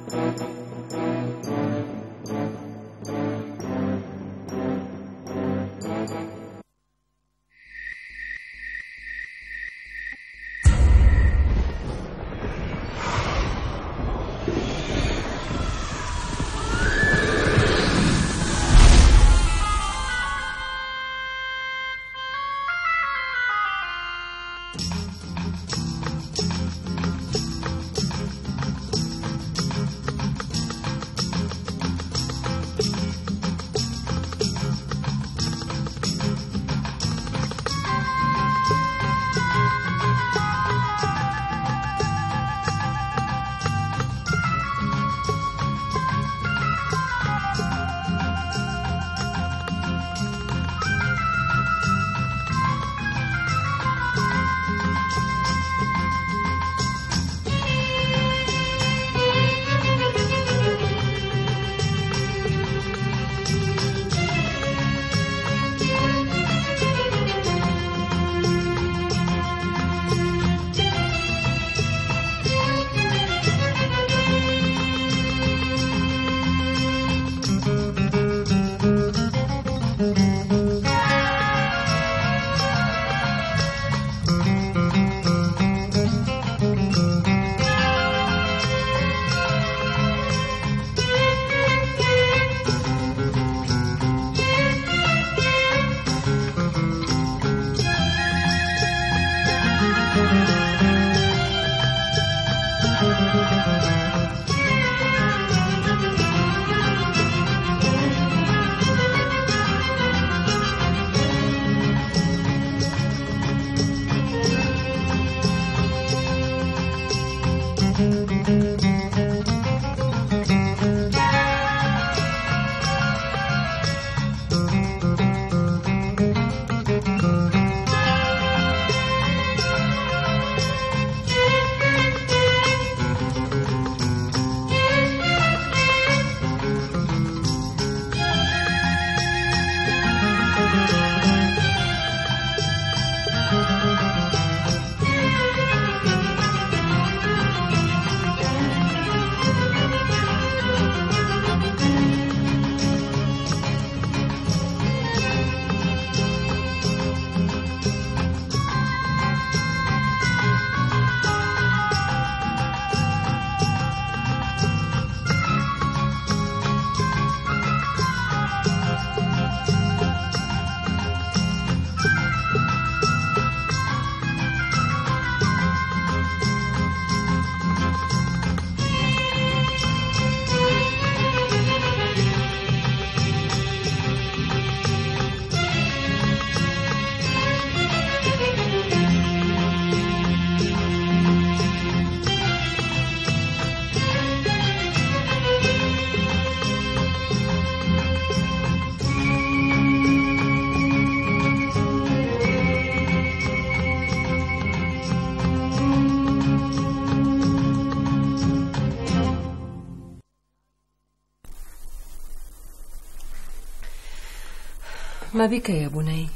ما بك يا بني؟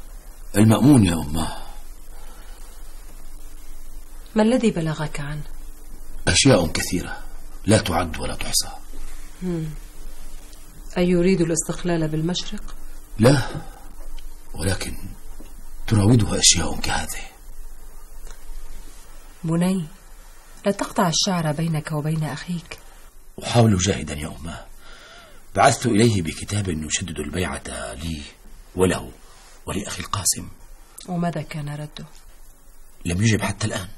المأمون يا أمه. ما الذي بلغك عنه؟ أشياء كثيرة لا تعد ولا تحصى. أيريد الاستقلال بالمشرق؟ لا، ولكن تراوده أشياء كهذه. بني، لا تقطع الشعر بينك وبين أخيك. أحاول جاهدا يا أمه. بعثت إليه بكتاب يشدد البيعة لي وله ولأخي القاسم. وماذا كان رده؟ لم يجب حتى الآن.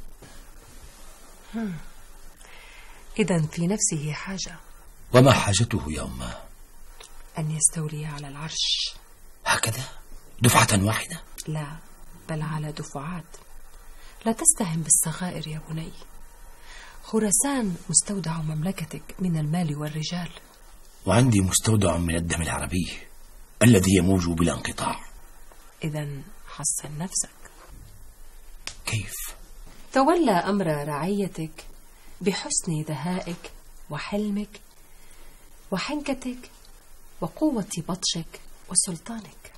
إذن في نفسه حاجة. وما حاجته يا أمه؟ أن يستولي على العرش. هكذا دفعة واحدة؟ لا، بل على دفعات. لا تستهن بالصغائر يا بني. خراسان مستودع مملكتك من المال والرجال، وعندي مستودع من الدم العربي الذي يموج بلا انقطاع. إذن حصن نفسك. كيف؟ تولى أمر رعيتك بحسن ذهائك وحلمك وحنكتك وقوة بطشك وسلطانك.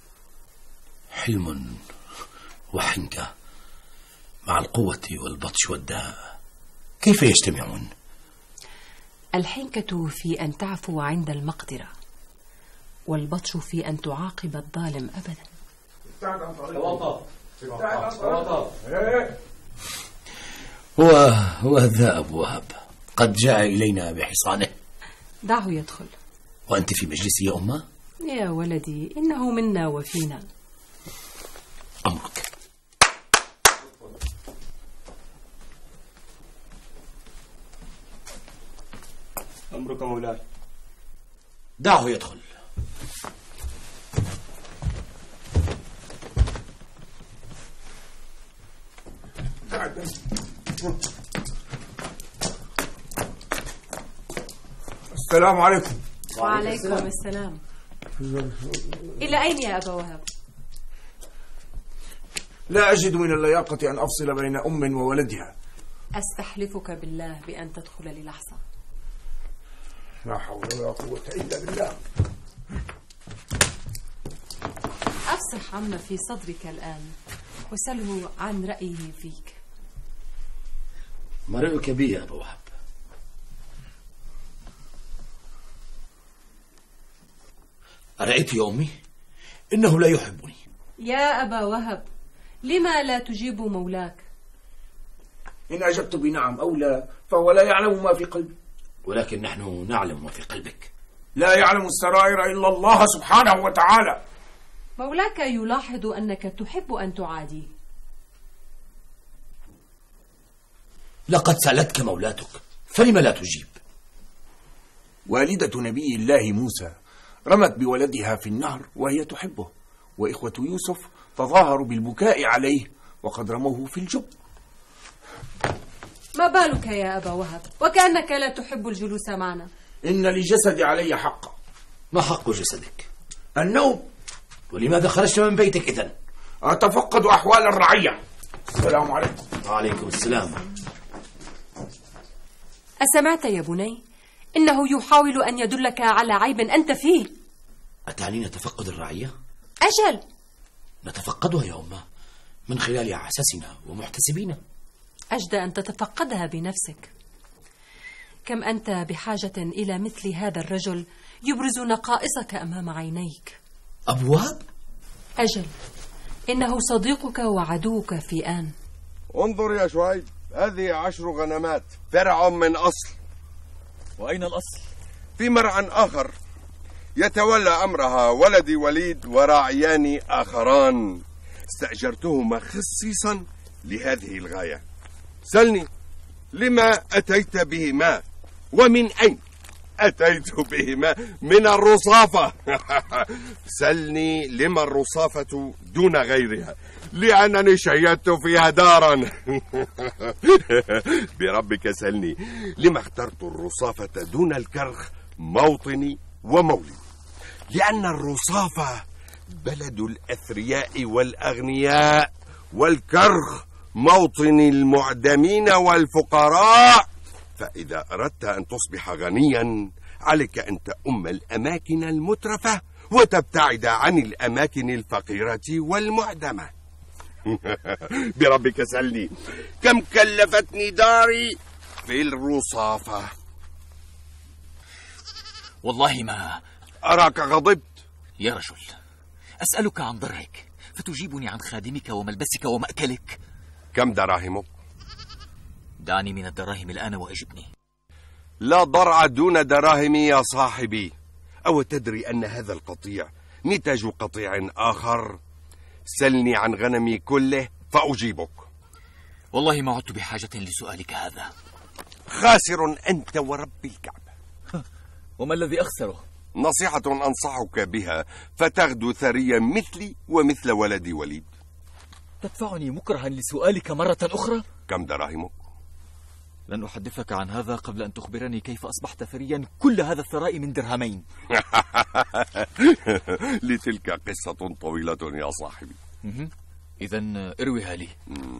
حلم وحنكة مع القوة والبطش والدهاء كيف يجتمعون؟ الحنكة في أن تعفو عند المقدرة، والبطش في أن تعاقب الظالم أبدا. هو ذا أبو وهب قد جاء إلينا بحصانه. دعه يدخل. وأنت في مجلسي يا أمه؟ يا ولدي، إنه منا وفينا. أمرك. أمرك مولاي. دعه يدخل. السلام عليكم. وعليكم السلام. إلى أين يا أبا وهب؟ لا أجد من اللياقة أن أفصل بين أم وولدها. أستحلفك بالله بأن تدخل للحظة. لا حول ولا قوة إلا بالله. أفصح عما في صدرك الآن وسله عن رأيه فيك. ما رأيك بي يا أبا وهب؟ أرأيت يا أمي؟ إنه لا يحبني. يا أبا وهب، لما لا تجيب مولاك؟ إن أجبت بنعم أو لا فهو لا يعلم ما في قلبي. ولكن نحن نعلم ما في قلبك. لا يعلم السرائر إلا الله سبحانه وتعالى. مولاك يلاحظ أنك تحب أن تعاديه. لقد سألتك مولاتك، فلم لا تجيب؟ والدة نبي الله موسى رمت بولدها في النهر وهي تحبه، وإخوة يوسف تظاهروا بالبكاء عليه وقد رموه في الجب. ما بالك يا أبا وهب وكأنك لا تحب الجلوس معنا؟ إن لجسدي علي حقا. ما حق جسدك؟ النوم. ولماذا خرجت من بيتك إذن؟ أتفقد أحوال الرعية. السلام عليكم. وعليكم السلام. أسمعت يا بني؟ إنه يحاول أن يدلك على عيب أنت فيه. أتعني نتفقد الرعية؟ أجل. نتفقدها يا أمه من خلال أعساسنا ومحتسبينا. أجد أن تتفقدها بنفسك. كم أنت بحاجة إلى مثل هذا الرجل يبرز نقائصك أمام عينيك. أبو وهب؟ أجل، إنه صديقك وعدوك في آن. انظر يا شعيب، هذه 10 غنمات فرع من أصل. وأين الأصل؟ في مرعى آخر يتولى أمرها ولدي وليد وراعيان آخران استأجرتهما خصيصا لهذه الغاية. سلني، لما أتيت بهما ومن أين أتيت بهما؟ من الرصافة. سلني لما الرصافة دون غيرها؟ لأنني شيدت فيها دارا. بربك سلني، لما اخترت الرصافة دون الكرخ موطني ومولدي؟ لأن الرصافة بلد الأثرياء والأغنياء، والكرخ موطن المعدمين والفقراء. فإذا أردت أن تصبح غنيا عليك أن تؤم الأماكن المترفة وتبتعد عن الأماكن الفقيرة والمعدمة. بربك سلني، كم كلفتني داري في الرصافة؟ والله ما أراك غضبت. يا رجل، أسألك عن ضرعك فتجيبني عن خادمك وملبسك ومأكلك. كم دراهمك؟ دعني من الدراهم الآن وأجبني. لا ضرع دون دراهم يا صاحبي. أو تدري أن هذا القطيع نتاج قطيع آخر؟ سلني عن غنمي كله فأجيبك. والله ما عدت بحاجة لسؤالك هذا. خاسر أنت ورب الكعبة. وما الذي أخسره؟ نصيحة أنصحك بها فتغدو ثريا مثلي ومثل ولدي وليد. تدفعني مكرها لسؤالك مرة أخرى؟ كم دراهمك؟ لن أحدثك عن هذا قبل أن تخبرني كيف أصبحت ثريا كل هذا الثراء من درهمين. لتلك قصة طويلة يا صاحبي. إذن ارويها لي.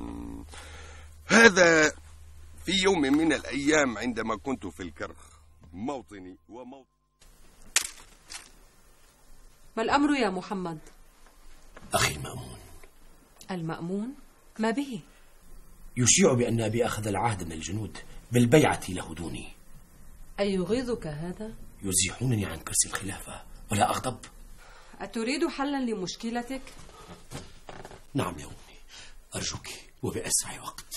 هذا في يوم من الأيام عندما كنت في الكرخ موطني وموطن. ما الأمر يا محمد؟ أخي المأمون. المأمون؟ ما به؟ يشيع بأن أبي أخذ العهد من الجنود بالبيعة له دوني. أيغيظك هذا؟ يزيحونني عن كرسي الخلافة ولا أغضب. أتريد حلا لمشكلتك؟ نعم يا أمي، أرجوك وبأسرع وقت.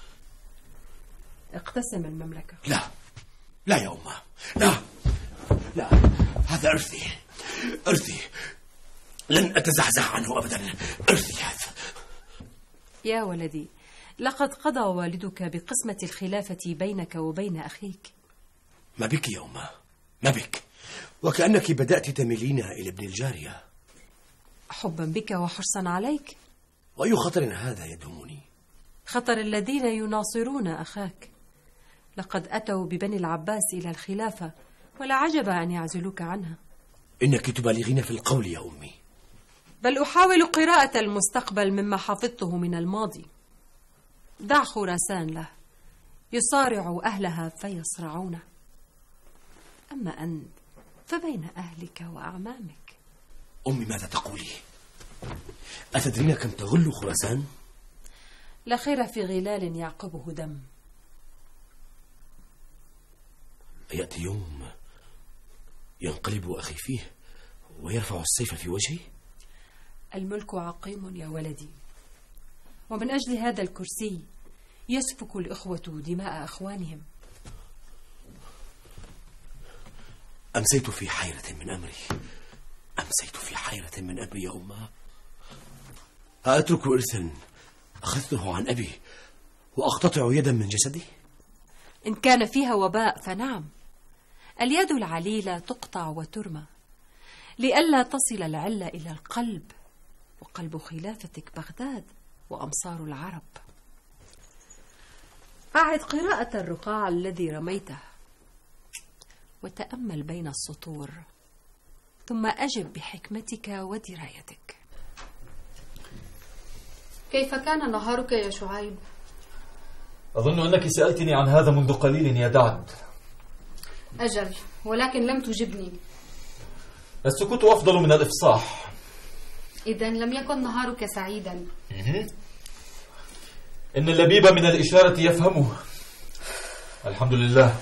اقتسم المملكة. لا لا يا أمه، لا لا، هذا إرثي لن أتزحزح عنه أبدا. إرثي هذا. يا ولدي، لقد قضى والدك بقسمة الخلافة بينك وبين أخيك. ما بك يا أمه، ما بك؟ وكأنك بدأت تميلين إلى ابن الجارية. حبا بك وحرصا عليك. وأي خطر هذا يدهمني؟ خطر الذين يناصرون أخاك. لقد أتوا ببني العباس إلى الخلافة، ولا عجب أن يعزلوك عنها. إنك تبالغين في القول يا أمي. بل أحاول قراءة المستقبل مما حفظته من الماضي. دع خراسان له، يصارع أهلها فيصرعونه. أما أنت فبين أهلك وأعمامك. أمي ماذا تقولي؟ أتدرين كم تغل خراسان؟ لا خير في غلال يعقبه دم. يأتي يوم ينقلب أخي فيه ويرفع السيف في وجهي؟ الملك عقيم يا ولدي، ومن أجل هذا الكرسي يسفك الإخوة دماء أخوانهم. أمسيت في حيرة من أمري، أمسيت في حيرة من أمري يا أمه. أترك إرثا أخذته عن أبي وأقتطع يدا من جسدي؟ إن كان فيها وباء فنعم. اليد العليلة تقطع وترمى لئلا تصل العلة إلى القلب، وقلب خلافتك بغداد وأمصار العرب. أعد قراءة الرقاع الذي رميته، وتأمل بين السطور، ثم أجب بحكمتك ودرايتك. كيف كان نهارك يا شعيب؟ أظن أنك سألتني عن هذا منذ قليل يا دعد. أجل، ولكن لم تجبني. السكوت أفضل من الإفصاح. إذن لم يكن نهارك سعيدا. إن اللبيب من الإشارة يفهمه. الحمد لله.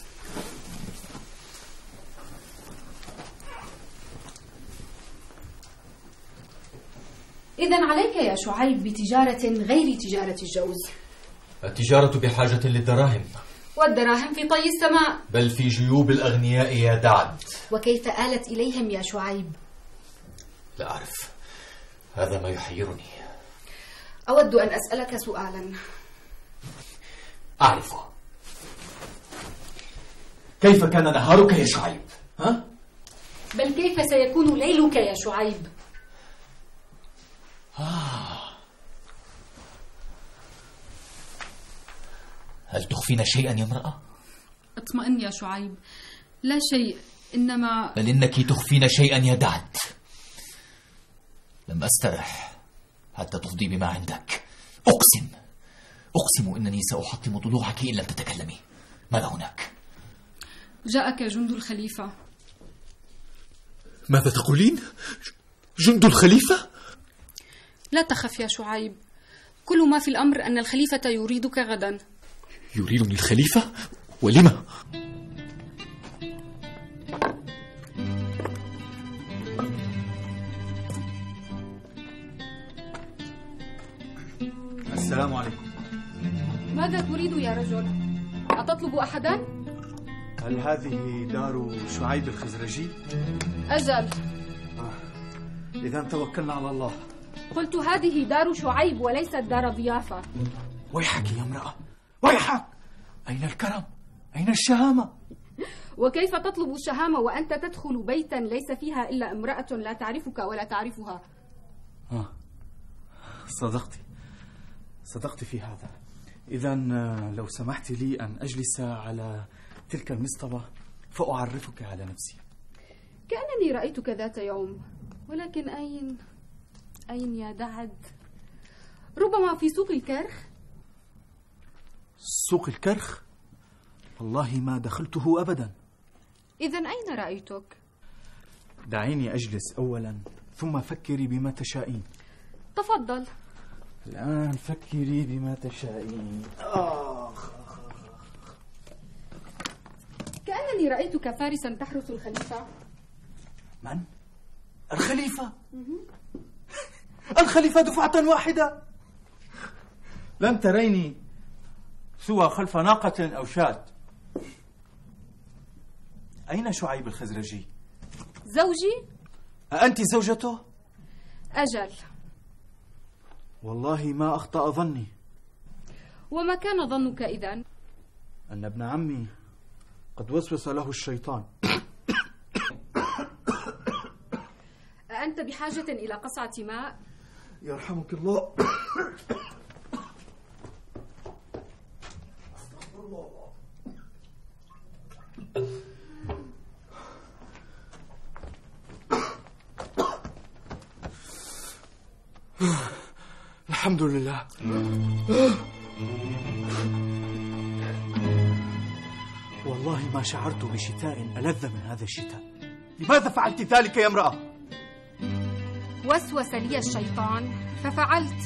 إذن عليك يا شعيب بتجارة غير تجارة الجوز. التجارة بحاجة للدراهم، والدراهم في طي السماء، بل في جيوب الأغنياء يا دعد. وكيف آلت إليهم يا شعيب؟ لا أعرف، هذا ما يحيرني. أود أن أسألك سؤالا. أعرفه. كيف كان نهارك يا شعيب؟ ها؟ بل كيف سيكون ليلك يا شعيب؟ هل تخفين شيئا يا امرأة؟ اطمئن يا شعيب، لا شيء، إنما... بل إنك تخفين شيئا يا دعد. لم أسترح حتى تفضي بما عندك. أقسم أنني سأحطم ضلوعك إن لم تتكلمي. ماذا هناك؟ جاءك جند الخليفة. ماذا تقولين؟ جند الخليفة؟ لا تخف يا شعيب، كل ما في الأمر أن الخليفة يريدك غدا. يريدني الخليفة؟ ولما؟ السلام عليكم. ماذا تريد يا رجل؟ أتطلب أحدا؟ هل هذه دار شعيب الخزرجي؟ أجل. إذا توكلنا على الله. قلت هذه دار شعيب وليست دار ضيافة. ويحك يا امرأة، ويحك. أين الكرم؟ أين الشهامة؟ وكيف تطلب الشهامة وأنت تدخل بيتا ليس فيها إلا امرأة لا تعرفك ولا تعرفها؟ صدقت في هذا. إذا لو سمحت لي أن أجلس على تلك المصطبة فأعرفك على نفسي. كأنني رأيتك ذات يوم، ولكن أين يا دعد؟ ربما في سوق الكرخ. سوق الكرخ؟ والله ما دخلته أبدا. إذن أين رأيتك؟ دعيني أجلس أولا ثم فكري بما تشائين. تفضل. الآن فكري بما تشائين. كأن أنني رأيتك فارسا تحرس الخليفة. من؟ الخليفة؟ الخليفة دفعة واحدة؟ لم تريني سوى خلف ناقة أو شاة. أين شعيب الخزرجي؟ زوجي؟ أأنت زوجته؟ أجل. والله ما أخطأ ظني. وما كان ظنك إذن؟ أن ابن عمي قد وسوس له الشيطان. أأنت بحاجة إلى قصعة ماء؟ يرحمك الله. الحمد لله. والله ما شعرت بشتاء ألذ من هذا الشتاء. لماذا فعلت ذلك يا امرأة؟ وسوس لي الشيطان ففعلت.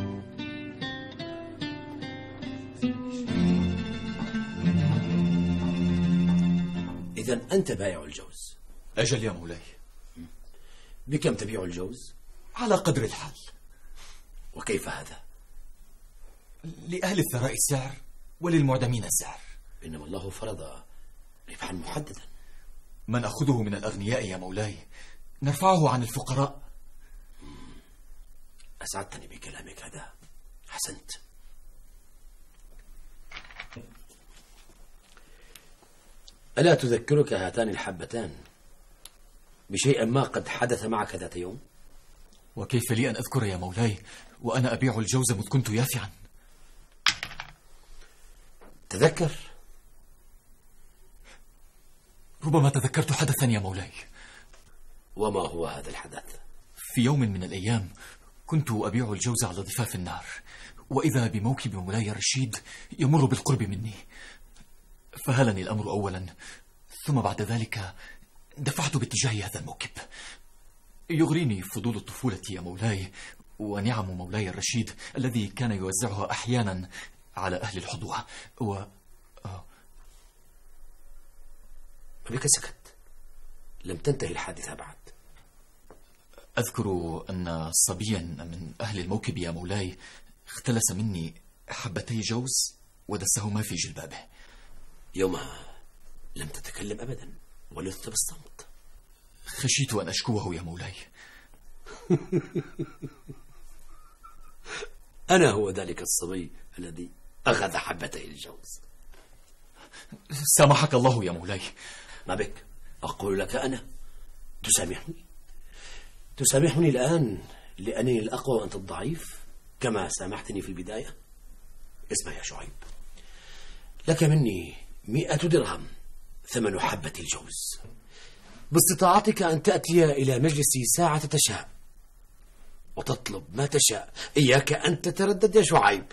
إذن أنت بائع الجوز؟ أجل يا مولاي. بكم تبيع الجوز؟ على قدر الحال. وكيف هذا؟ لأهل الثراء السعر وللمعدمين السعر. إنما الله فرض ربحا محددا. ما نأخذه من الأغنياء يا مولاي نرفعه عن الفقراء. أسعدتني بكلامك هذا. حسنت. ألا تذكرك هاتان الحبتان بشيء ما قد حدث معك ذات يوم؟ وكيف لي أن أذكر يا مولاي وأنا أبيع الجوز مذ كنت يافعا؟ تذكر. ربما تذكرت حدثا يا مولاي. وما هو هذا الحدث؟ في يوم من الأيام كنت أبيع الجوز على ضفاف النهر، وإذا بموكب مولاي الرشيد يمر بالقرب مني، فهلني الأمر أولا، ثم بعد ذلك دفعت باتجاه هذا الموكب. يغريني فضول الطفولة يا مولاي ونعم مولاي الرشيد الذي كان يوزعها أحيانا على أهل الحضوة بك سكت، لم تنتهي الحادثة بعد. أذكر أن صبيا من أهل الموكب يا مولاي اختلس مني حبتي جوز ودسهما في جلبابه. يومها لم تتكلم أبدا ولثت بالصمت. خشيت أن أشكوه يا مولاي. أنا هو ذلك الصبي الذي أخذ حبتي الجوز. سامحك الله يا مولاي. ما بك؟ أقول لك أنا تسامحني الآن لأنني الأقوى وأنت الضعيف كما سامحتني في البداية. اسمع يا شعيب، لك مني 100 درهم ثمن حبة الجوز، باستطاعتك أن تأتي إلى مجلسي ساعة تشاء وتطلب ما تشاء. إياك أن تتردد يا شعيب.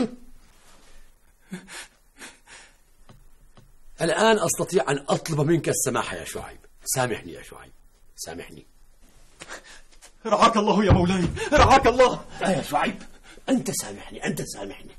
الآن أستطيع أن أطلب منك السماح يا شعيب. سامحني يا شعيب، سامحني. رعاك الله يا مولاي، رعاك الله. يا شعيب، أنت سامحني، أنت سامحني.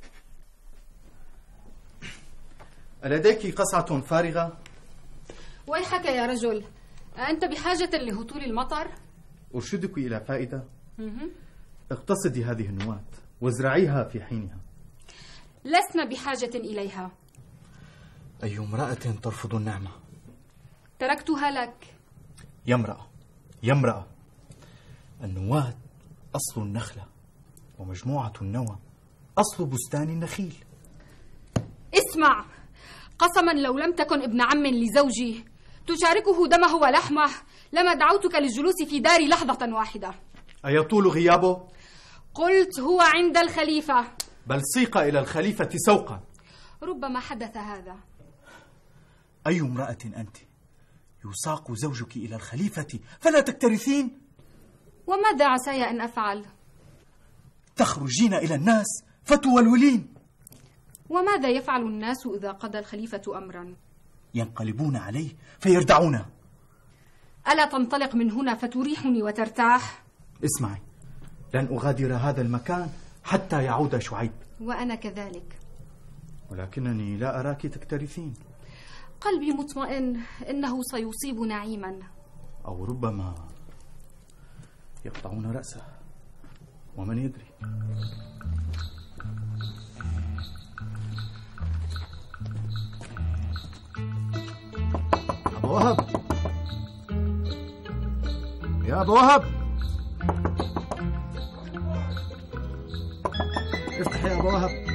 ألديك قصعة فارغة؟ ويحك يا رجل، أنت بحاجة لهطول المطر؟ أرشدك إلى فائدة. اقتصدي هذه النواة وازرعيها في حينها. لسنا بحاجة إليها. أي امرأة ترفض النعمة؟ تركتها لك. يا امرأة، النواة أصل النخلة، ومجموعة النوى أصل بستان النخيل. اسمع، قسما لو لم تكن ابن عم لزوجي تشاركه دمه ولحمه لما دعوتك للجلوس في داري لحظة واحدة. أيطول غيابه؟ قلت هو عند الخليفة. بل سيق إلى الخليفة سوقا. ربما حدث هذا. أي امرأة أنت؟ يساق زوجك إلى الخليفة فلا تكترثين؟ وماذا عساي أن أفعل؟ تخرجين إلى الناس فتولولين. وماذا يفعل الناس إذا قضى الخليفة أمرا؟ ينقلبون عليه فيردعونه. ألا تنطلق من هنا فتريحني وترتاح؟ اسمعي، لن أغادر هذا المكان حتى يعود شعيب. وأنا كذلك. ولكنني لا أراك تكترثين. قلبي مطمئن إنه سيصيب نعيما. أو ربما يقطعون رأسه، ومن يدري. أبو وهب، يا أبو وهب، افتح يا أبو وهب.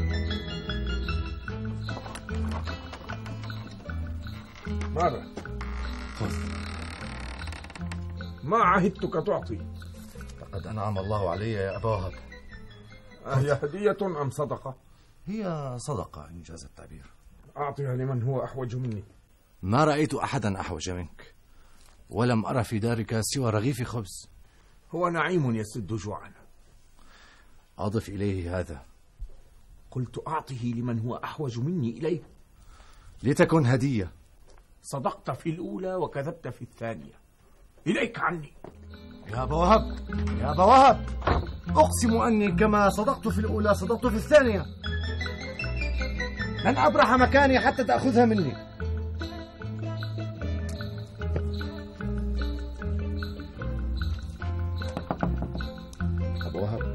ماذا؟ ما عهدتك تعطي. لقد أنعم الله علي يا أبا وهب. أهي هدية أم صدقة؟ هي صدقة إن جاز التعبير. أعطيها لمن هو أحوج مني. ما رأيت أحدا أحوج منك، ولم أرى في دارك سوى رغيف خبز. هو نعيم يسد جوعنا. أضف إليه هذا. قلت أعطه لمن هو أحوج مني إليه. لتكن هدية. صدقت في الأولى وكذبت في الثانية. إليك عني. يا أبا وهب، يا أبا وهب، أقسم أني كما صدقت في الأولى صدقت في الثانية. لن أبرح مكاني حتى تأخذها مني. أبو وهب،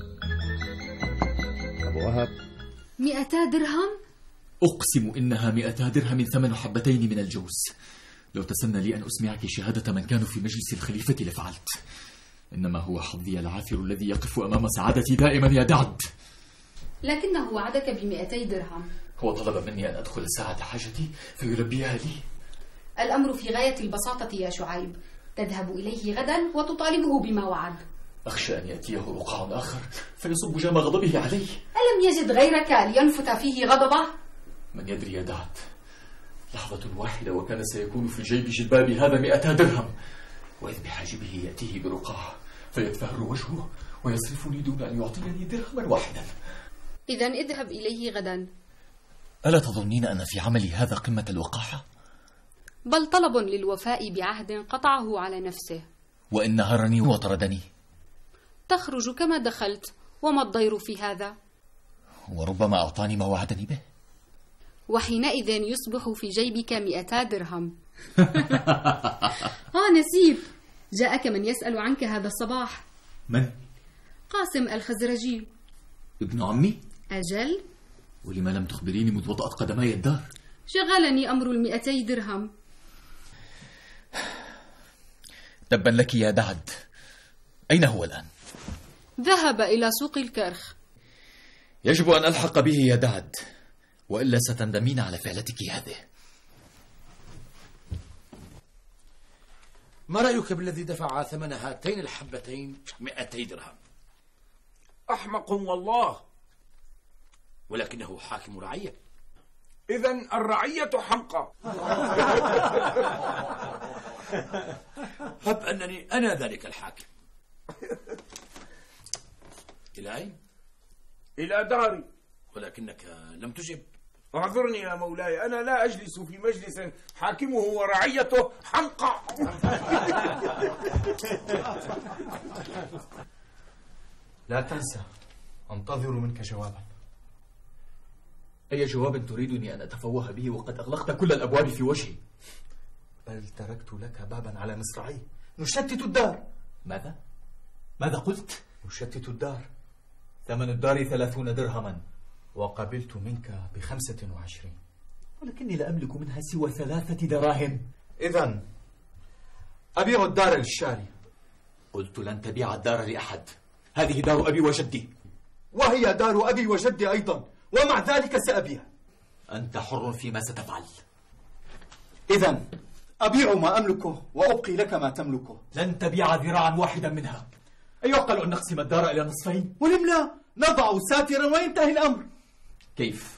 أبو وهب. 200 درهم؟ أقسم إنها 200 درهم ثمن حبتين من الجوز. لو تسنى لي أن أسمعك شهادة من كانوا في مجلس الخليفة لفعلت. إنما هو حظي العاثر الذي يقف أمام سعادتي دائما يا دعد. لكنه وعدك ب200 درهم. هو طلب مني أن أدخل ساعة حاجتي فيلبيها لي. الأمر في غاية البساطة يا شعيب. تذهب إليه غدا وتطالبه بما وعد. أخشى أن يأتيه رقاع آخر فيصب جام غضبه علي. ألم يجد غيرك لينفت فيه غضبه؟ من يدري يا دعد، لحظة واحدة وكان سيكون في جيب جلبابي هذا 200 درهم، وإذ بحاجبه يأتيه برقاع فيتفهر وجهه ويصرفني دون أن يعطيني درهما واحدا. إذن اذهب إليه غدا. ألا تظنين أن في عملي هذا قمة الوقاحة؟ بل طلب للوفاء بعهد قطعه على نفسه. وإن نهرني وطردني؟ تخرج كما دخلت، وما الضير في هذا؟ وربما أعطاني ما وعدني به، وحينئذ يصبح في جيبك 200 درهم. نسيب، جاءك من يسأل عنك هذا الصباح. من؟ قاسم الخزرجي. ابن عمي؟ أجل. ولما لم تخبريني مذ وطأت قدمي الدار؟ شغلني أمر 200 درهم. تبا لك يا دعد. أين هو الآن؟ ذهب إلى سوق الكرخ. يجب أن ألحق به يا دعد، وإلا ستندمين على فعلتك هذه. ما رأيك بالذي دفع ثمن هاتين الحبتين 200 درهم؟ أحمق والله. ولكنه حاكم رعية. إذن الرعية حمقى. هب أنني أنا ذلك الحاكم. إلى أين؟ إلى داري. ولكنك لم تجب. اعذرني يا مولاي، أنا لا أجلس في مجلس حاكمه ورعيته حمقى. لا تنسى، أنتظر منك جوابا. أي جواب تريدني أن أتفوه به وقد أغلقت كل الأبواب في وجهي؟ بل تركت لك بابا على مصراعي نشتت الدار. ماذا؟ ماذا قلت؟ نشتت الدار. ثمن الدار 30 درهما، وقبلت منك ب25، ولكني لا أملك منها سوى 3 دراهم. إذن أبيع الدار للشاري. قلت لن تبيع الدار لأحد، هذه دار أبي وجدي. وهي دار أبي وجدي أيضا، ومع ذلك سأبيع. أنت حر فيما ستفعل. إذن أبيع ما أملكه وأبقي لك ما تملكه. لن تبيع ذراعا واحدا منها. أيعقل أن نقسم الدار إلى نصفين؟ ولم لا نضع ساترا وينتهي الأمر. كيف؟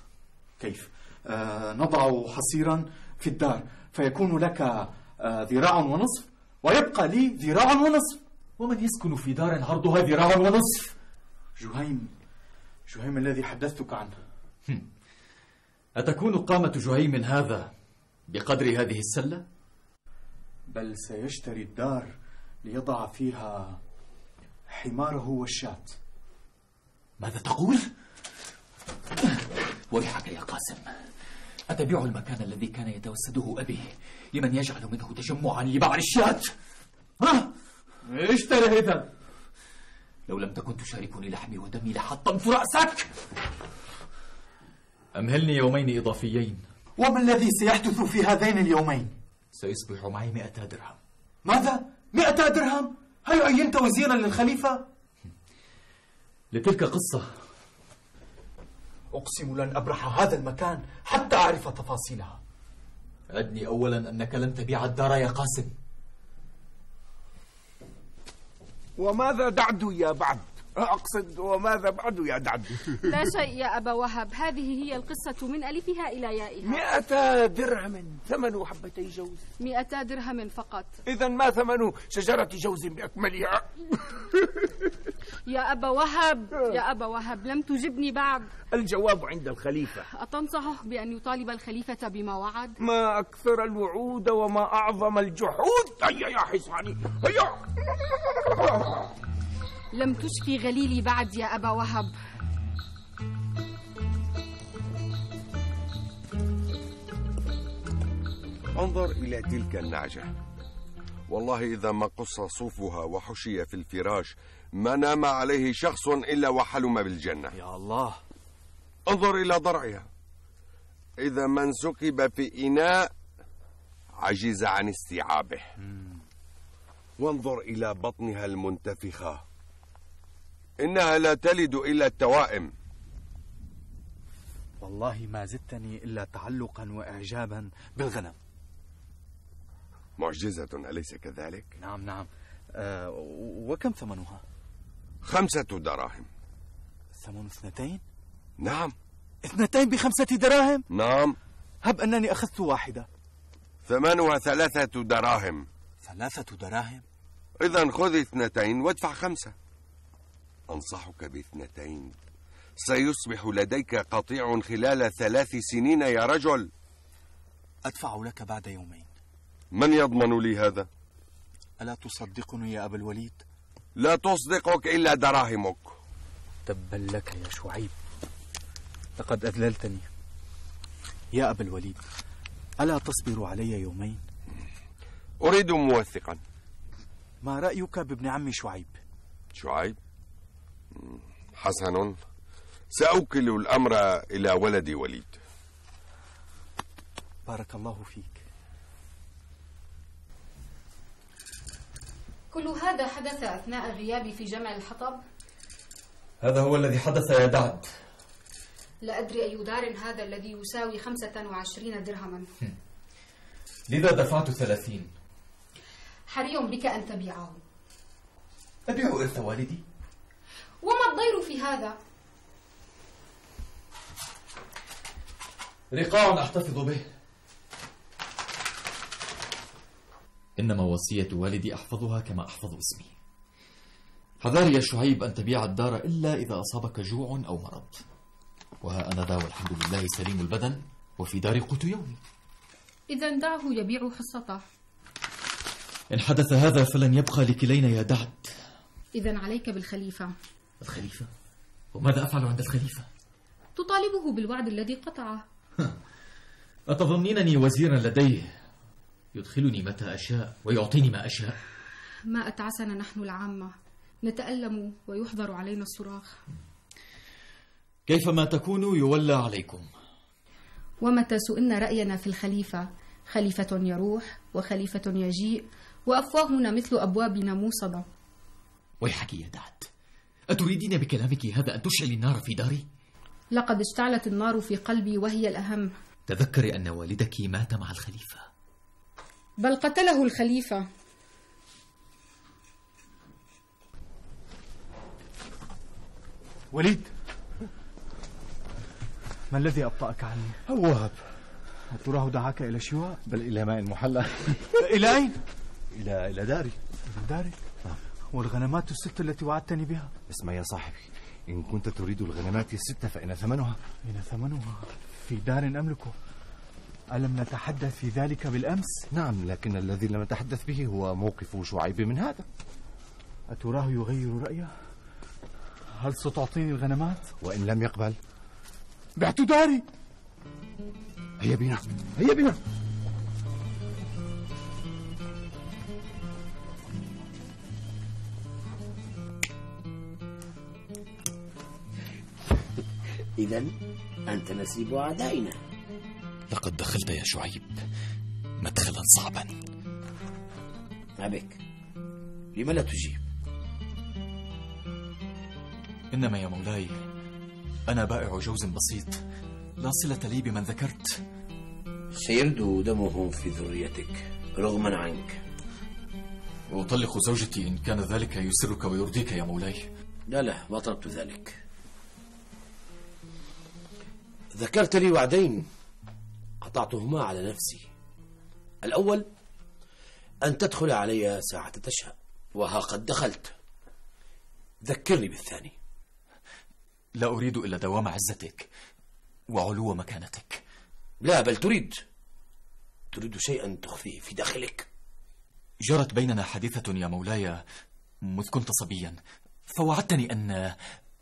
نضع حصيرا في الدار فيكون لك ذراع ونصف، ويبقى لي ذراع ونصف. ومن يسكن في دار عرضها ذراع ونصف؟ جهيم الذي حدثتك عنه. أتكون قامة جهيم هذا بقدر هذه السلة؟ بل سيشتري الدار ليضع فيها حماره والشاة. ماذا تقول؟ ويحك يا قاسم، أتبيع المكان الذي كان يتوسده أبي لمن يجعل منه تجمعا لبعض الشاة؟ ها؟ اشتري إذا. لو لم تكن تشاركني لحمي ودمي لحطمت رأسك. أمهلني يومين إضافيين. وما الذي سيحدث في هذين اليومين؟ سيصبح معي 100 درهم. ماذا؟ 100 درهم؟ هل عينت وزيرا للخليفة؟ لتلك قصة. أقسم لن أبرح هذا المكان حتى أعرف تفاصيلها. أدني أولا أنك لن تبيع الدار يا قاسم. وماذا بعد يا بعد؟ أقصد وماذا بعد يا دعد؟ لا شيء يا أبا وهب، هذه هي القصة من ألفها إلى يائها. 100 درهم ثمن حبتي جوز. 100 درهم فقط. إذا ما ثمن شجرة جوز بأكملها؟ يا أبا وهب، يا أبا وهب، لم تجبني بعد. الجواب عند الخليفة. أتنصحه بأن يطالب الخليفة بما وعد؟ ما أكثر الوعود وما أعظم الجحود. هيا يا حصاني هيا. لم تشفي غليلي بعد يا أبا وهب. انظر إلى تلك النعجة، والله إذا ما قص صوفها وحشي في الفراش ما نام عليه شخص إلا وحلم بالجنة. يا الله. انظر إلى ضرعها، إذا من سكب في إناء عجز عن استيعابه. وانظر إلى بطنها المنتفخة، إنها لا تلد إلا التوائم. والله ما زدتني إلا تعلقا وإعجابا بالغنم. معجزة أليس كذلك؟ نعم نعم. وكم ثمنها؟ 5 دراهم. ثمن 2؟ نعم. 2 ب5 دراهم؟ نعم. هب أنني أخذت واحدة. ثمنها 3 دراهم. 3 دراهم؟ إذا خذ 2 وادفع 5. أنصحك ب2. سيصبح لديك قطيع خلال 3 سنين يا رجل. أدفع لك بعد يومين. من يضمن لي هذا؟ ألا تصدقني يا أبا الوليد؟ لا تصدقك إلا دراهمك. تبا لك يا شعيب، لقد أذللتني. يا أبا الوليد، ألا تصبر علي يومين؟ أريد موثقا. ما رأيك بابن عمي شعيب؟ شعيب؟ حسن، سأوكل الأمر إلى ولدي وليد. بارك الله فيك. كل هذا حدث أثناء غيابي في جمع الحطب؟ هذا هو الذي حدث يا دعد. لا أدري أي دار هذا الذي يساوي 25 درهما. لذا دفعت 30. حري بك أن تبيعه. أبيع إرث والدي؟ وما الضير في هذا؟ رقاع أحتفظ به، إنما وصية والدي أحفظها كما أحفظ اسمي. حذار يا شعيب أن تبيع الدار إلا إذا أصابك جوع أو مرض، وها أنا ذا والحمد لله سليم البدن وفي دار قوت يومي. إذا دعه يبيع حصته. إن حدث هذا فلن يبقى لكلينا يا دعد. إذا عليك بالخليفة. الخليفة؟ وماذا أفعل عند الخليفة؟ تطالبه بالوعد الذي قطعه. أتظنينني وزيرا لديه يدخلني متى أشاء ويعطيني ما أشاء؟ ما أتعسنا نحن العامة، نتألم ويحضر علينا الصراخ. كيفما تكونوا يولى عليكم. ومتى سئلنا رأينا في الخليفة، خليفة يروح وخليفة يجيء وأفواهنا مثل أبوابنا موصدة. ويحك يا دعد، أتريدين بكلامك هذا أن تشعلي النار في داري؟ لقد اشتعلت النار في قلبي وهي الأهم. تذكري أن والدك مات مع الخليفة. بل قتله الخليفة. وليد، ما الذي أبطأك عني؟ وهب، تراه دعاك إلى الشواء؟ بل إلى ماء محلى. إلى أين؟ إلى داري. إلى دارك؟ والغنمات ال6 التي وعدتني بها؟ اسمع يا صاحبي، إن كنت تريد الغنمات ال6 فإن ثمنها. أين ثمنها؟ في دار أملكه. ألم نتحدث في ذلك بالأمس؟ نعم، لكن الذي لم نتحدث به هو موقف شعيب من هذا. أتراه يغير رأيه؟ هل ستعطيني الغنمات؟ وإن لم يقبل؟ بعت داري. هيا بنا، هيا بنا. إذن أنت نسيب أعدائنا. لقد دخلت يا شعيب مدخلا صعبا. ما بك؟ لم لا تجيب؟ إنما يا مولاي أنا بائع جوز بسيط، لا صلة لي بمن ذكرت. سيردو دمهم في ذريتك رغما عنك. وأطلق زوجتي إن كان ذلك يسرك ويرضيك يا مولاي. لا، ما طلبت ذلك. ذكرت لي وعدين قطعتهما على نفسي. الأول أن تدخل علي ساعة تشاء، وها قد دخلت. ذكرني بالثاني. لا أريد إلا دوام عزتك وعلو مكانتك. لا، بل تريد شيئا تخفيه في داخلك. جرت بيننا حادثة يا مولاي مذ كنت صبيا، فوعدتني أن...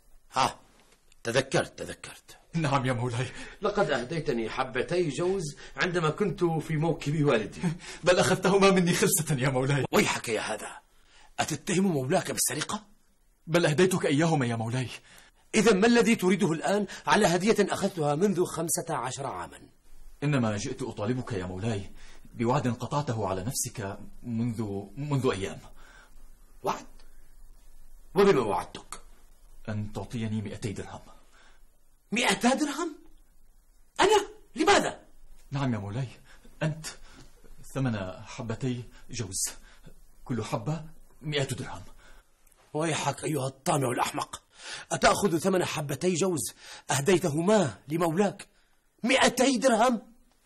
تذكرت. نعم يا مولاي. لقد أهديتني حبتي جوز عندما كنت في موكب والدي. بل أخذتهما مني خلسة يا مولاي. ويحك يا هذا، أتتهم مولاك بالسرقة؟ بل أهديتك إياهما يا مولاي. إذا ما الذي تريده الآن على هدية أخذتها منذ 15 عاما؟ إنما جئت أطالبك يا مولاي بوعد قطعته على نفسك منذ أيام. وعد؟ وبما وعدتك؟ أن تعطيني 200 درهم. 200 درهم؟ أنا؟ لماذا؟ نعم يا مولاي، أنت. ثمن حبتي جوز، كل حبة 100 درهم. ويحك أيها الطامع الأحمق، أتأخذ ثمن حبتي جوز أهديتهما لمولاك 200 درهم؟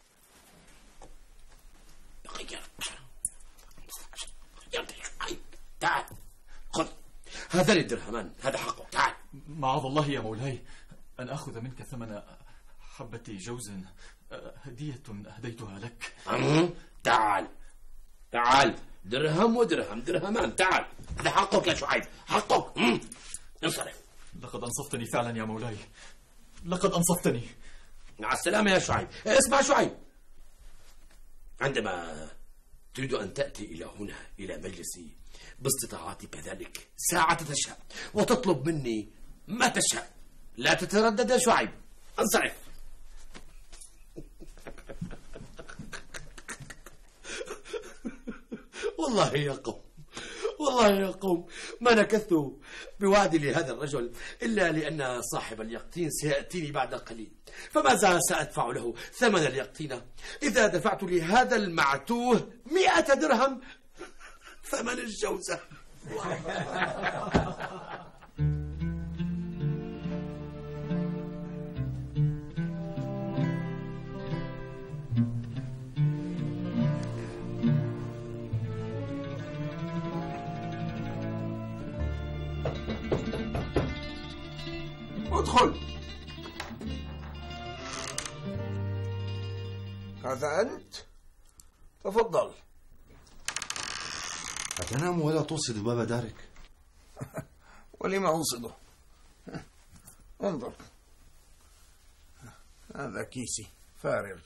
تعال خذ، هذان الدرهمان، هذا حقه. تعال. معاذ الله يا مولاي أن أخذ منك ثمن حبة جوز، هدية أهديتها لك. تعال. درهم ودرهم، درهمان. تعال، هذا حقك يا شعيب، حقك. انصرف. لقد أنصفتني فعلا يا مولاي، لقد أنصفتني. مع السلامة يا شعيب. اسمع شعيب، عندما تريد أن تأتي إلى هنا إلى مجلسي باستطاعتك ذلك ساعة تشاء وتطلب مني ما تشاء، لا تتردد يا شعيب. انصرف. والله يا قوم ما نكثت بوعدي لهذا الرجل إلا لأن صاحب اليقطين سيأتيني بعد قليل، فماذا سأدفع له ثمن اليقطين إذا دفعت لهذا المعتوه 100 درهم ثمن الجوزة؟ ادخل. هذا أنت؟ تفضل. أتنام ولا توصد باب دارك؟ ولما أنصده؟ انظر، هذا كيسي فارغ.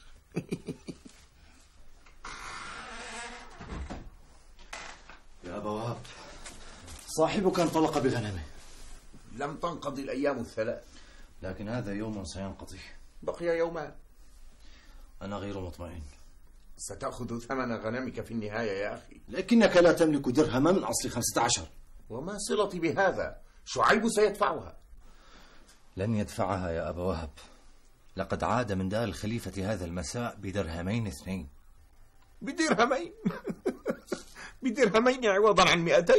يا أبا وهب، صاحبك انطلق بغنمه. لم تنقضي الأيام 3. لكن هذا يوم سينقضي. بقي يومان. أنا غير مطمئن. ستأخذ ثمن غنمك في النهاية يا أخي. لكنك لا تملك درهما من أصل 15. وما صلتي بهذا؟ شعيب سيدفعها. لن يدفعها يا أبا وهب، لقد عاد من دار الخليفة هذا المساء بدرهمين 2. بدرهمين؟ بدرهمين عوضا عن 200؟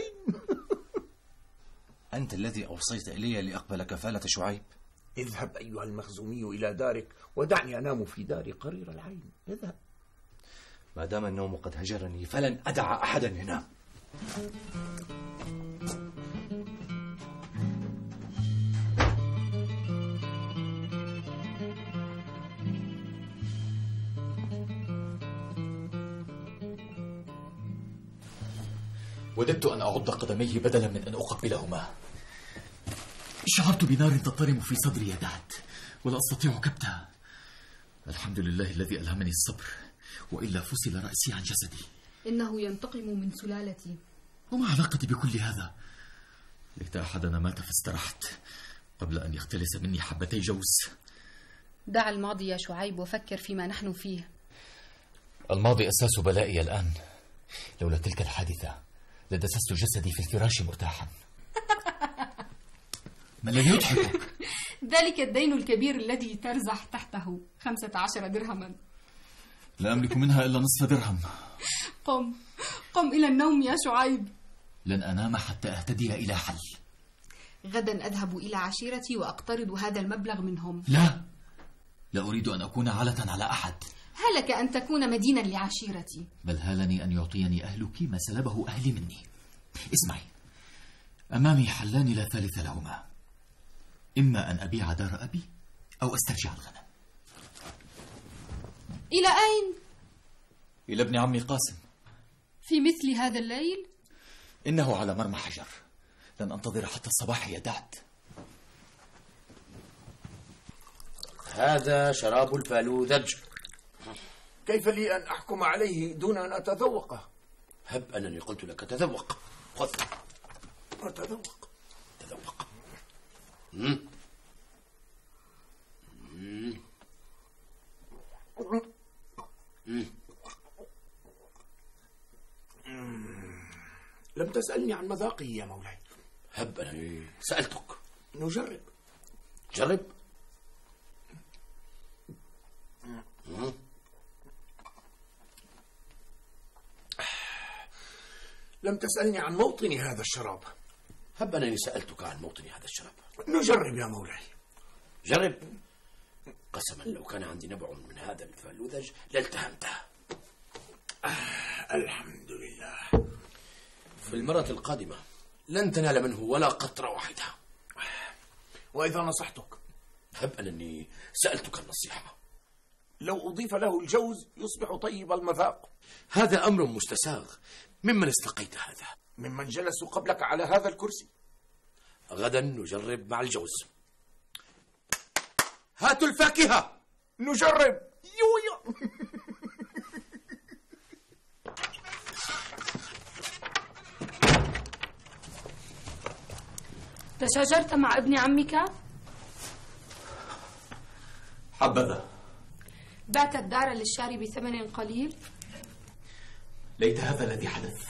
أنت الذي أوصيت إلي لأقبل كفالة شعيب. اذهب أيها المخزومي إلى دارك ودعني أنام في داري قرير العين. اذهب. ما دام النوم قد هجرني فلن أدع أحدا ينام. وددت أن أعض قدميه بدلا من أن أقبلهما. شعرت بنار تضطرم في صدري يا دعت، ولا أستطيع كبتها. الحمد لله الذي ألهمني الصبر، وإلا فصل رأسي عن جسدي. إنه ينتقم من سلالتي. وما علاقتي بكل هذا؟ ليت أحدنا مات فاسترحت قبل أن يختلس مني حبتي جوز. دع الماضي يا شعيب وفكر فيما نحن فيه. الماضي أساس بلائي الآن. لولا تلك الحادثة لدسست جسدي في الفراش مرتاحا. ما الذي يضحكك؟ ذلك الدين الكبير الذي ترزح تحته 15 درهما. لا أملك منها إلا نصف درهم. قم إلى النوم يا شعيب. لن أنام حتى أهتدي إلى حل. غدا أذهب إلى عشيرتي وأقترض هذا المبلغ منهم. لا أريد أن أكون عالة على أحد. هلك أن تكون مدينا لعشيرتي. بل هالني أن يعطيني أهلك ما سلبه أهلي مني. اسمعي، أمامي حلان لا ثالث لهما، إما أن أبيع دار أبي أو أسترجع الغنم. إلى أين؟ إلى ابن عمي قاسم. في مثل هذا الليل؟ إنه على مرمى حجر، لن أنتظر حتى الصباح يا دعد. هذا شراب الفالوذج. كيف لي أن أحكم عليه دون أن أتذوقه؟ هب أنني قلت لك تذوق. خذ. أتذوق. تذوق. لم تسألني عن مذاقه يا مولاي. هب أنني سألتك. نجرب. جرب. لم تسألني عن موطن هذا الشراب. هب أنني سألتك عن موطن هذا الشراب. نجرب يا مولاي. جرب. قسما لو كان عندي نبع من هذا الفالوذج لالتهمته. الحمد لله. في المرة القادمة لن تنال منه ولا قطرة واحدة. وإذا نصحتك؟ هب أنني سألتك النصيحة. لو أضيف له الجوز يصبح طيب المذاق. هذا أمر مستساغ. ممن استقيت هذا؟ ممن جلسوا قبلك على هذا الكرسي. غدا نجرب مع الجوز. هاتوا الفاكهة. نجرب. يويا. تشاجرت مع ابن عمك؟ حبذا. بعت الدار للشاري بثمن قليل؟ ليت هذا الذي حدث.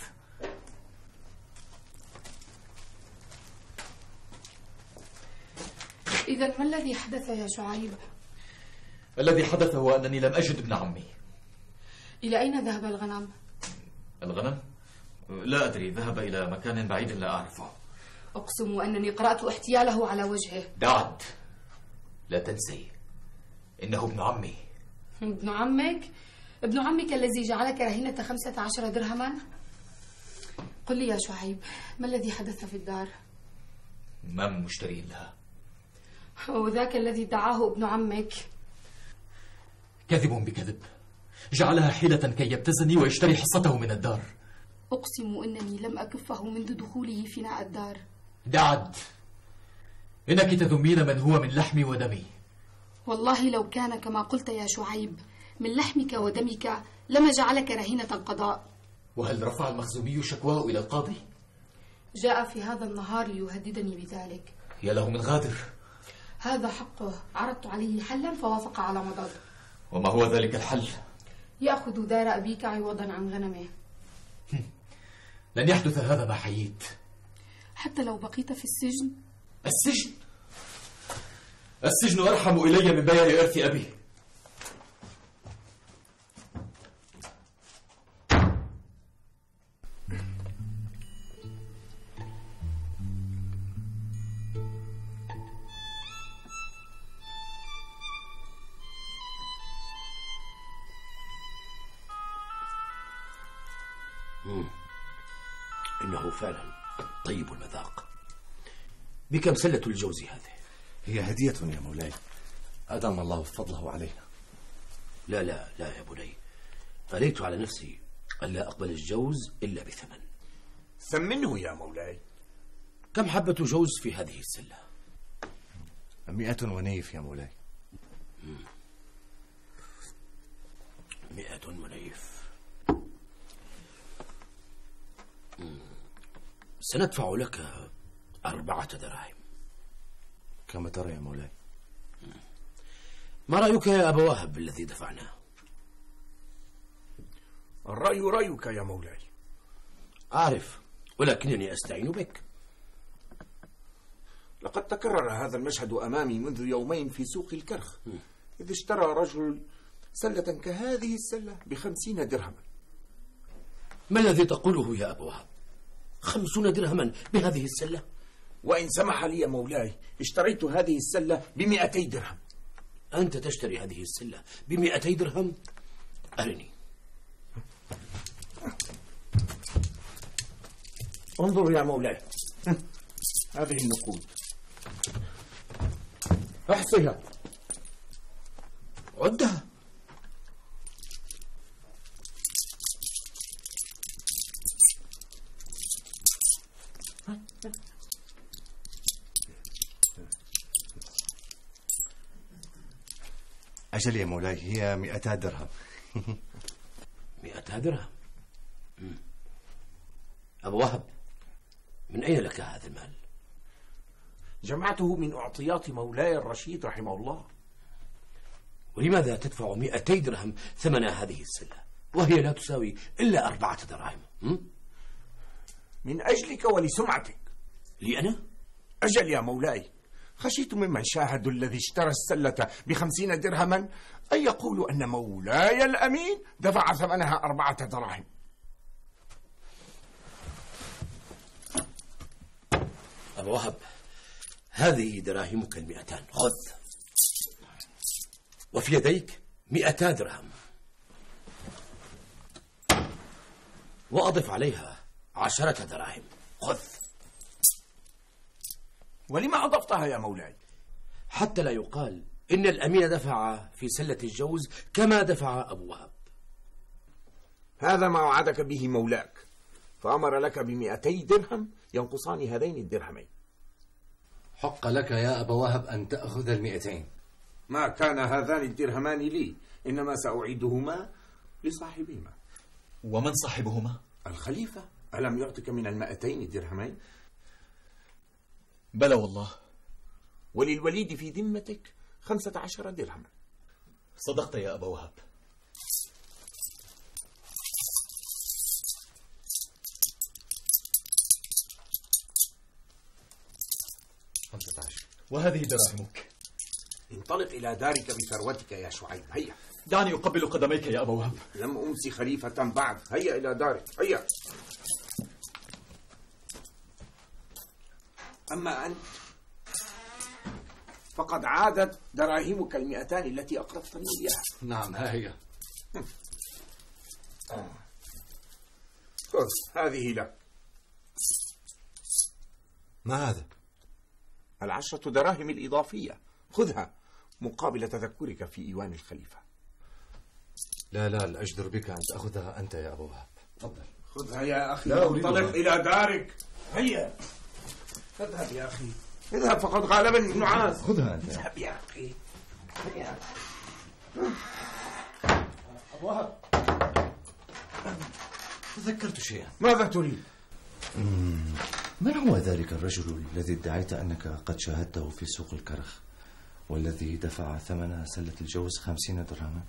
إذا ما الذي حدث يا شعيب؟ الذي حدث هو أنني لم أجد ابن عمي. إلى أين ذهب الغنم؟ الغنم؟ لا أدري، ذهب إلى مكان بعيد لا أعرفه. أقسم أنني قرأت احتياله على وجهه. دعد، لا تنسي إنه ابن عمي. ابن عمك؟ ابن عمك الذي جعلك رهينة 15 درهما؟ قل لي يا شعيب، ما الذي حدث في الدار؟ ما من مشتري لها. وذاك الذي دعاه ابن عمك؟ كذب بكذب، جعلها حيلة كي يبتزني ويشتري حصته من الدار. أقسم أنني لم أكفه منذ دخوله فناء الدار. دعد، إنك تذمين من هو من لحمي ودمي. والله لو كان كما قلت يا شعيب من لحمك ودمك لما جعلك رهينة القضاء. وهل رفع المخزومي شكواه إلى القاضي؟ جاء في هذا النهار ليهددني بذلك. يا له من غادر. هذا حقه، عرضت عليه حلا فوافق على مضض. وما هو ذلك الحل؟ يأخذ دار أبيك عوضا عن غنمه. لن يحدث هذا ما حييت. حتى لو بقيت في السجن؟ السجن؟ السجن أرحم إلي من بيع إرث أبي. إنه فعلا طيب المذاق. بكم سلة الجوز هذه؟ هي هدية يا مولاي، أدام الله فضله علينا. لا لا لا يا بني، أريت على نفسي ألا أقبل الجوز إلا بثمن. ثمنه يا مولاي. كم حبة جوز في هذه السلة؟ 100 ونيف يا مولاي. 100 مليف. سندفع لك 4 دراهم. كما ترى يا مولاي. ما رأيك يا أبا وهب بالذي دفعناه؟ الرأي رأيك يا مولاي. أعرف، ولكنني أستعين بك. لقد تكرر هذا المشهد أمامي منذ يومين في سوق الكرخ، إذ اشترى رجل سلة كهذه السلة ب50 درهما. ما الذي تقوله يا أبا وهب؟ 50 درهما بهذه السلة؟ وإن سمح لي يا مولاي، اشتريت هذه السلة ب200 درهم. أنت تشتري هذه السلة ب200 درهم؟ أرني. انظر يا مولاي، هذه النقود، احصها، عدها. أجل يا مولاي، هي 200 درهم. 200 درهم؟ أبو وهب، من أين لك هذا المال؟ جمعته من أعطيات مولاي الرشيد رحمه الله. ولماذا تدفع 200 درهم ثمن هذه السلة وهي لا تساوي إلا 4 دراهم؟ من أجلك ولسمعتك. لي أنا؟ أجل يا مولاي، خشيت ممن شاهدوا الذي اشترى السلة ب50 درهما أن يقولوا أن مولاي الأمين دفع ثمنها 4 دراهم. أبو وهب، هذه دراهمك 200، خذ. وفي يديك 200 درهم، وأضف عليها 10 دراهم، خذ. ولما أضفتها يا مولاي؟ حتى لا يقال إن الأمين دفع في سلة الجوز كما دفع أبو وهب. هذا ما وعدك به مولاك، فأمر لك ب200 درهم ينقصان هذين الدرهمين. حق لك يا أبا وهب أن تأخذ 200. ما كان هذان الدرهمان لي، إنما سأعيدهما لصاحبهما. ومن صاحبهما؟ الخليفة. ألم يعطك من 200 درهمين؟ بلى والله. وللوليد في ذمتك 15 درهما. صدقت يا أبا وهب. وهذه دراهمك. انطلق إلى دارك بثروتك يا شعيب، هيا. دعني أقبل قدميك يا أبا وهب. لم أمسي خليفة بعد، هيا إلى دارك، هيا. أما أنت فقد عادت دراهمك 200 التي أقرضتني إياها. نعم، ها هي. خذ، هذه لك. ما هذا؟ 10 دراهم الإضافية، خذها مقابل تذكرك في إيوان الخليفة. لا الأجدر بك أن تأخذها أنت يا أبو وهب. تفضل. خذها يا أخي، انطلق إلى دارك، هيا. اذهب يا أخي، اذهب، فقد غالبني النعاس. خذها أنت. اذهب يا أخي، هيا. أبو وهب، تذكرت شيئا. ماذا تريد؟ من هو ذلك الرجل الذي ادعيت أنك قد شاهدته في سوق الكرخ والذي دفع ثمن سلة الجوز 50 درهما؟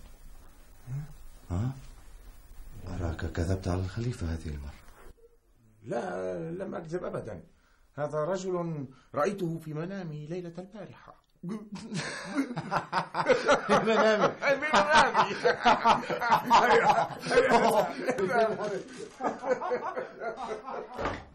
أراك كذبت على الخليفة هذه المرة. لا، لم أكذب أبدا. هذا رجل رأيته في منامي ليلة البارحة. منامي.